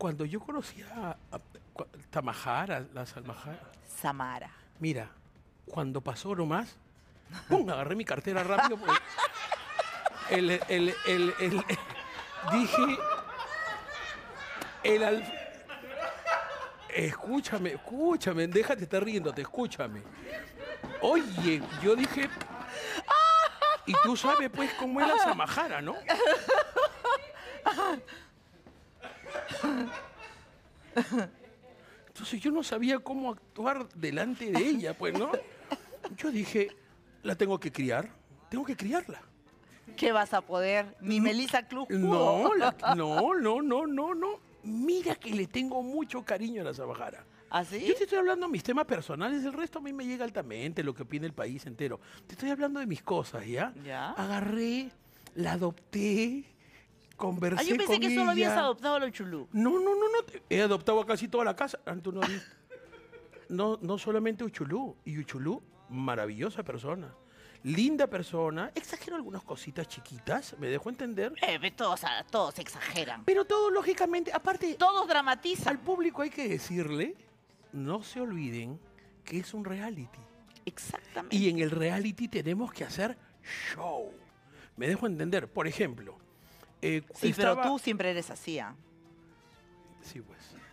cuando yo conocí a Tamajara, la Salmajara, Samara. mira, cuando pasó nomás, ¡pum! Agarré mi cartera rápido. Porque dije, escúchame, déjate estar riéndote, escúchame. Oye, yo dije, y tú sabes pues cómo es la Samajara, ¿no? Entonces yo no sabía cómo actuar delante de ella, pues, ¿no? Yo dije, la tengo que criarla. ¿Qué vas a poder? Mi Melissa Club. No, no. Mira que le tengo mucho cariño a la Samajara. ¿Así? Yo te estoy hablando de mis temas personales, el resto a mí me llega altamente, lo que opina el país entero. Te estoy hablando de mis cosas, ¿ya? Ya. Agarré, la adopté, conversé con ella. Yo pensé que solo habías adoptado a los chulú. No. He adoptado a casi toda la casa. Tú no has visto. No solamente Uchulú. Y Uchulú, maravillosa persona. Linda persona. Exagero algunas cositas chiquitas, me dejo entender. Todos exageran. Pero todo, lógicamente, aparte, Todos dramatizan. al público hay que decirle, no se olviden que es un reality. Exactamente. Y en el reality tenemos que hacer show. Me dejo entender. Por ejemplo, Sí, pero tú siempre eres así. Sí, pues.